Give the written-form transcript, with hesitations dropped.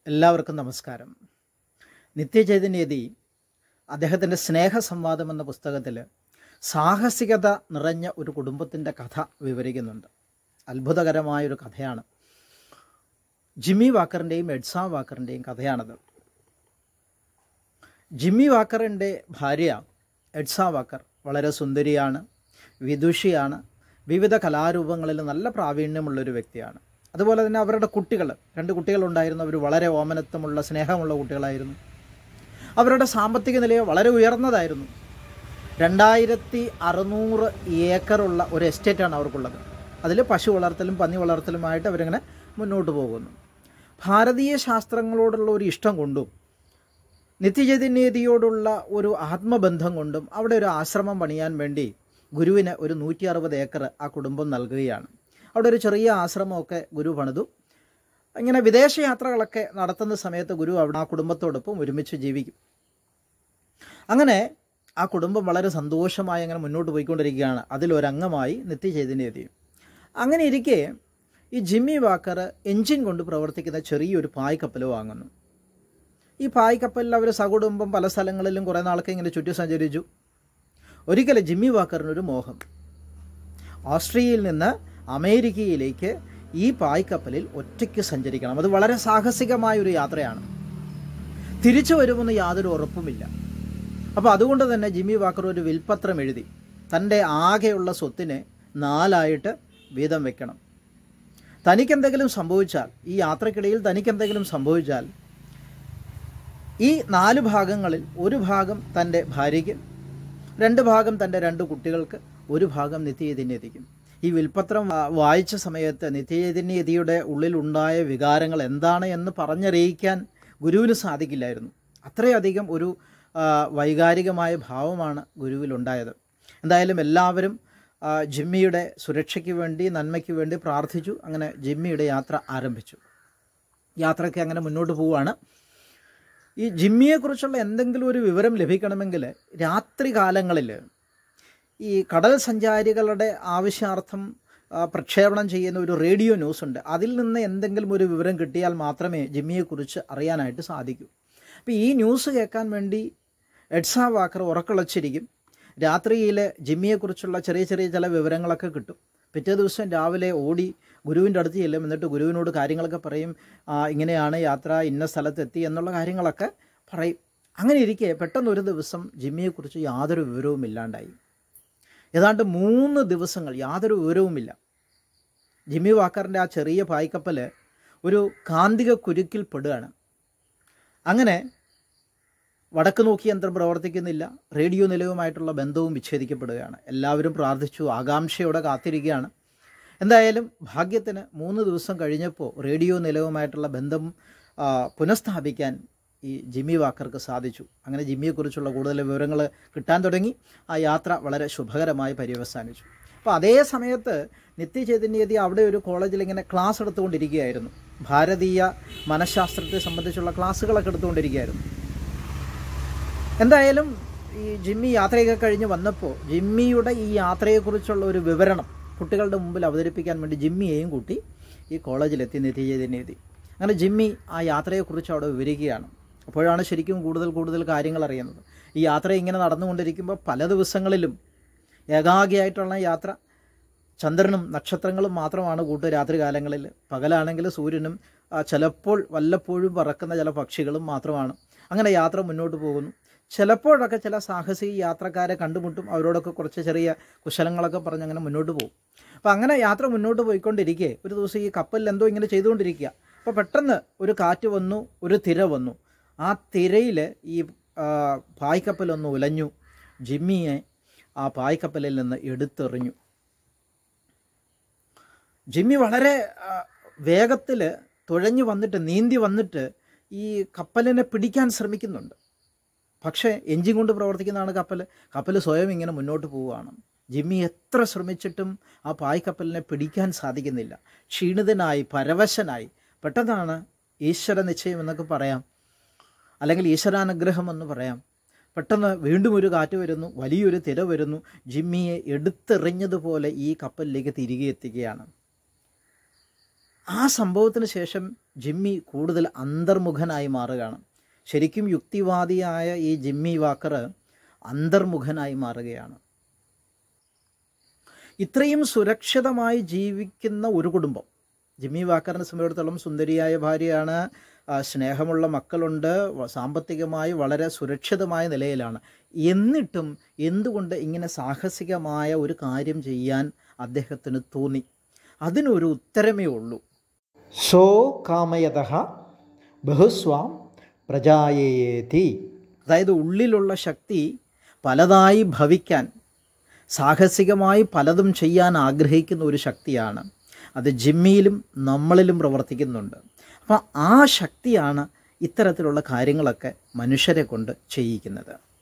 എല്ലാവർക്കും നമസ്കാരം. നിത്യചൈതന്യതി അദ്ദേഹത്തിൻ്റെ സ്നേഹസംവാദം എന്ന പുസ്തകത്തിൽ സാഹസികത നിറഞ്ഞ ഒരു കുടുംബത്തിൻ്റെ കഥ വിവരിക്കുന്നുണ്ട്. അത്ഭുതകരമായൊരു കഥയാണ്. ജിമ്മി വാക്കറിൻ്റെയും എഡ്സ വാക്കറിൻ്റെയും കഥയാണത്. ജിമ്മി വാക്കറിൻ്റെ ഭാര്യ എഡ്സ വാക്കർ വളരെ സുന്ദരിയാണ്, വിദുഷിയാണ്, വിവിധ കലാരൂപങ്ങളിൽ നല്ല പ്രാവീണ്യമുള്ളൊരു വ്യക്തിയാണ്. അതുപോലെ തന്നെ അവരുടെ കുട്ടികൾ, 2 കുട്ടികളുണ്ടായിരുന്നു. അവർ വളരെ ഓമനത്വമുള്ള സ്നേഹമുള്ള കുട്ടികളായിരുന്നു. അവരുടെ സാമ്പത്തിക നില വളരെ ഉയർന്നതായിരുന്നു. 2600 ഏക്കറുള്ള ഒരു എസ്റ്റേറ്റാണ് അവർക്കുള്ളത്. അതിൽ പശു വളർത്തലും പന്നി വളർത്തലുമായിട്ട് അവരിങ്ങനെ മുന്നോട്ട് പോകുന്നു. ഭാരതീയ ശാസ്ത്രങ്ങളോടുള്ള ഒരു ഇഷ്ടം കൊണ്ടും നിത്യചൈതന്യതിയോടുള്ള ഒരു ആത്മബന്ധം കൊണ്ടും അവിടെ ഒരു ആശ്രമം പണിയാൻ വേണ്ടി ഗുരുവിന് ഒരു 160 ഏക്കർ ആ കുടുംബം നൽകുകയാണ്. അവിടെ ഒരു ചെറിയ ആശ്രമമൊക്കെ ഗുരു പണിതു. ഇങ്ങനെ വിദേശയാത്രകളൊക്കെ നടത്തുന്ന സമയത്ത് ഗുരു അവിടെ ആ കുടുംബത്തോടൊപ്പം ഒരുമിച്ച് ജീവിക്കും. അങ്ങനെ ആ കുടുംബം വളരെ സന്തോഷമായി അങ്ങനെ മുന്നോട്ട് പോയിക്കൊണ്ടിരിക്കുകയാണ്. അതിലൊരംഗമായി നിത്യചൈതന്യതിയും. അങ്ങനെ ഇരിക്കെ ഈ ജിമ്മി വാക്കർ എൻജിൻ കൊണ്ട് പ്രവർത്തിക്കുന്ന ചെറിയൊരു പായ്ക്കപ്പൽ വാങ്ങുന്നു. ഈ പായ്ക്കപ്പലിൽ അവർ സകുടുംബം പല സ്ഥലങ്ങളിലും കുറേ നാൾക്ക് ഇങ്ങനെ ചുറ്റി സഞ്ചരിച്ചു. ഒരിക്കലും ജിമ്മി വാക്കറിനൊരു മോഹം, ഓസ്ട്രിയയിൽ നിന്ന് അമേരിക്കയിലേക്ക് ഈ പായ്ക്കപ്പലിൽ ഒറ്റയ്ക്ക് സഞ്ചരിക്കണം. അത് വളരെ സാഹസികമായൊരു യാത്രയാണ്. തിരിച്ചു വരുമെന്ന് യാതൊരു ഉറപ്പുമില്ല. അപ്പോൾ അതുകൊണ്ട് തന്നെ ജിമ്മി വാക്കർ ഒരു വിൽപ്പത്രം എഴുതി തൻ്റെ ആകെയുള്ള സ്വത്തിനെ 4 വീതം വെക്കണം. തനിക്കെന്തെങ്കിലും സംഭവിച്ചാൽ, ഈ യാത്രക്കിടയിൽ തനിക്കെന്തെങ്കിലും സംഭവിച്ചാൽ ഈ 4 ഭാഗങ്ങളിൽ 1 ഭാഗം തൻ്റെ ഭാര്യയ്ക്ക്, 2 ഭാഗം തൻ്റെ 2 കുട്ടികൾക്ക്, 1 ഭാഗം നിത്യചൈതന്യതിക്കും. ഈ വിൽപ്പത്രം വായിച്ച സമയത്ത് നിത്യചൈതന്യതിയുടെ ഉള്ളിലുണ്ടായ വികാരങ്ങൾ എന്താണ് എന്ന് പറഞ്ഞറിയിക്കാൻ ഗുരുവിന് സാധിക്കില്ലായിരുന്നു. അത്രയധികം ഒരു വൈകാരികമായ ഭാവമാണ് ഗുരുവിലുണ്ടായത്. എന്തായാലും എല്ലാവരും ജിമ്മിയുടെ സുരക്ഷയ്ക്ക് വേണ്ടി, നന്മയ്ക്ക് വേണ്ടി പ്രാർത്ഥിച്ചു. അങ്ങനെ ജിമ്മിയുടെ യാത്ര ആരംഭിച്ചു. യാത്രയ്ക്ക് അങ്ങനെ മുന്നോട്ട് പോവുകയാണ്. ഈ ജിമ്മിയെക്കുറിച്ചുള്ള എന്തെങ്കിലും ഒരു വിവരം ലഭിക്കണമെങ്കിൽ രാത്രി കാലങ്ങളിൽ ഈ കടൽ സഞ്ചാരികളുടെ ആവശ്യാർത്ഥം പ്രക്ഷേപണം ചെയ്യുന്ന ഒരു റേഡിയോ ന്യൂസ് ഉണ്ട്. അതിൽ നിന്ന് എന്തെങ്കിലും ഒരു വിവരം കിട്ടിയാൽ മാത്രമേ ജിമ്മിയെക്കുറിച്ച് അറിയാനായിട്ട് സാധിക്കൂ. അപ്പോൾ ഈ ന്യൂസ് കേൾക്കാൻ വേണ്ടി എഡ്സ വാക്കർ ഉറക്കളച്ചിരിക്കും. രാത്രിയിൽ ജിമ്മിയെക്കുറിച്ചുള്ള ചെറിയ ചില വിവരങ്ങളൊക്കെ കിട്ടും. പിറ്റേ ദിവസം രാവിലെ ഓടി ഗുരുവിൻ്റെ അടുത്ത് ചെല്ലും. എന്നിട്ട് ഗുരുവിനോട് കാര്യങ്ങളൊക്കെ പറയും. ഇങ്ങനെയാണ് യാത്ര, ഇന്ന സ്ഥലത്തെത്തി എന്നുള്ള കാര്യങ്ങളൊക്കെ പറയും. അങ്ങനെ ഇരിക്കെ പെട്ടെന്ന് ഒരു ദിവസം ജിമ്മിയെക്കുറിച്ച് യാതൊരു വിവരവും ഇല്ലാണ്ടായി. ഏതാണ്ട് 3 ദിവസങ്ങൾ യാതൊരു വിവരവുമില്ല. ജിമ്മി വാക്കറിൻ്റെ ആ ചെറിയ പായ്ക്കപ്പൽ ഒരു കാന്തിക കുരുക്കിൽ പെടുകയാണ്. അങ്ങനെ വടക്ക് നോക്കി യന്ത്രം പ്രവർത്തിക്കുന്നില്ല. റേഡിയോ നിലയവുമായിട്ടുള്ള ബന്ധവും വിച്ഛേദിക്കപ്പെടുകയാണ്. എല്ലാവരും പ്രാർത്ഥിച്ചു, ആകാംക്ഷയോടെ കാത്തിരിക്കുകയാണ്. എന്തായാലും ഭാഗ്യത്തിന് 3 ദിവസം കഴിഞ്ഞപ്പോൾ റേഡിയോ നിലയവുമായിട്ടുള്ള ബന്ധം പുനഃസ്ഥാപിക്കാൻ ഈ ജിമ്മി വാക്കർക്ക് സാധിച്ചു. അങ്ങനെ ജിമ്മിയെക്കുറിച്ചുള്ള കൂടുതൽ വിവരങ്ങൾ കിട്ടാൻ തുടങ്ങി. ആ യാത്ര വളരെ ശുഭകരമായി പര്യവസാനിച്ചു. അപ്പോൾ അതേ സമയത്ത് നിത്യചൈതന്യതി അവിടെ ഒരു കോളേജിൽ ഇങ്ങനെ ക്ലാസ് എടുത്തുകൊണ്ടിരിക്കുകയായിരുന്നു. ഭാരതീയ മനഃശാസ്ത്രത്തെ സംബന്ധിച്ചുള്ള ക്ലാസ്സുകളൊക്കെ എടുത്തുകൊണ്ടിരിക്കുകയായിരുന്നു. എന്തായാലും ഈ ജിമ്മി യാത്രയൊക്കെ കഴിഞ്ഞ് വന്നപ്പോൾ ജിമ്മിയുടെ ഈ യാത്രയെക്കുറിച്ചുള്ള ഒരു വിവരണം കുട്ടികളുടെ മുമ്പിൽ അവതരിപ്പിക്കാൻ വേണ്ടി ജിമ്മിയെയും കൂട്ടി ഈ കോളേജിലെത്തി നിത്യചൈതന്യതി. അങ്ങനെ ജിമ്മി ആ യാത്രയെക്കുറിച്ച് അവിടെ വിവരിക്കുകയാണ്. അപ്പോഴാണ് ശരിക്കും കൂടുതൽ കാര്യങ്ങൾ അറിയുന്നത്. ഈ യാത്ര ഇങ്ങനെ നടന്നുകൊണ്ടിരിക്കുമ്പോൾ പല ദിവസങ്ങളിലും ഏകാഗിയായിട്ടുള്ള യാത്ര. ചന്ദ്രനും നക്ഷത്രങ്ങളും മാത്രമാണ് കൂട്ട് രാത്രി കാലങ്ങളിൽ. പകലാണെങ്കിൽ സൂര്യനും ചിലപ്പോൾ വല്ലപ്പോഴും പറക്കുന്ന ചില പക്ഷികളും മാത്രമാണ്. അങ്ങനെ യാത്ര മുന്നോട്ട് പോകുന്നു. ചിലപ്പോഴൊക്കെ ചില സാഹസിക യാത്രക്കാരെ കണ്ടുമുട്ടും. അവരോടൊക്കെ കുറച്ച് ചെറിയ കുശലങ്ങളൊക്കെ പറഞ്ഞ് അങ്ങനെ മുന്നോട്ട് പോകും. അപ്പോൾ അങ്ങനെ യാത്ര മുന്നോട്ട് പോയിക്കൊണ്ടിരിക്കെ ഒരു ദിവസം ഈ കപ്പലിൽ എന്തോ ഇങ്ങനെ ചെയ്തുകൊണ്ടിരിക്കുക. അപ്പോൾ പെട്ടെന്ന് ഒരു കാറ്റ് വന്നു, ഒരു തിര വന്നു. ആ തിരയിൽ ഈ പായ്ക്കപ്പലൊന്ന് ഉലഞ്ഞു. ജിമ്മിയെ ആ പായ്ക്കപ്പലിൽ നിന്ന് എടുത്തെറിഞ്ഞു. ജിമ്മി വളരെ വേഗത്തിൽ തുഴഞ്ഞു വന്നിട്ട്, നീന്തി വന്നിട്ട് ഈ കപ്പലിനെ പിടിക്കാൻ ശ്രമിക്കുന്നുണ്ട്. പക്ഷേ എൻജിൻ കൊണ്ട് പ്രവർത്തിക്കുന്നതാണ് കപ്പൽ സ്വയം ഇങ്ങനെ മുന്നോട്ട് പോവുകയാണ്. ജിമ്മി എത്ര ശ്രമിച്ചിട്ടും ആ പായ്ക്കപ്പലിനെ പിടിക്കാൻ സാധിക്കുന്നില്ല. ക്ഷീണിതനായി, പരവശനായി. പെട്ടെന്നാണ് ഈശ്വര നിശ്ചയം എന്നൊക്കെ പറയാം, അല്ലെങ്കിൽ ഈശ്വരാനുഗ്രഹം എന്ന് പറയാം. പെട്ടെന്ന് വീണ്ടും ഒരു കാറ്റ് വരുന്നു, വലിയൊരു തിര വരുന്നു. ജിമ്മിയെ എടുത്തെറിഞ്ഞതുപോലെ ഈ കപ്പലിലേക്ക് തിരികെ എത്തിക്കുകയാണ്. ആ സംഭവത്തിന് ശേഷം ജിമ്മി കൂടുതൽ അന്തർമുഖനായി മാറുകയാണ്. ശരിക്കും യുക്തിവാദിയായ ഈ ജിമ്മി വാക്കർ അന്തർമുഖനായി മാറുകയാണ്. ഇത്രയും സുരക്ഷിതമായി ജീവിക്കുന്ന ഒരു കുടുംബം, ജിമ്മി വാക്കറിനെ സംബന്ധിച്ചിടത്തോളം സുന്ദരിയായ ഭാര്യയാണ്, സ്നേഹമുള്ള മക്കളുണ്ട്, സാമ്പത്തികമായി വളരെ സുരക്ഷിതമായ നിലയിലാണ്. എന്നിട്ടും എന്തുകൊണ്ട് ഇങ്ങനെ സാഹസികമായ ഒരു കാര്യം ചെയ്യാൻ അദ്ദേഹത്തിന് തോന്നി? അതിനൊരു ഉത്തരമേ ഉള്ളൂ. സോ കാമയതഃ ബഹുസ്വാം പ്രജായേതി. അതായത് ഉള്ളിലുള്ള ശക്തി പലതായി ഭവിക്കാൻ, സാഹസികമായി പലതും ചെയ്യാൻ ആഗ്രഹിക്കുന്ന ഒരു ശക്തിയാണ്. അത് ജിമ്മിയിലും നമ്മളിലും പ്രവർത്തിക്കുന്നുണ്ട്. അപ്പോൾ ആ ശക്തിയാണ് ഇത്തരത്തിലുള്ള കാര്യങ്ങളൊക്കെ മനുഷ്യരെ കൊണ്ട് ചെയ്യിക്കുന്നത്.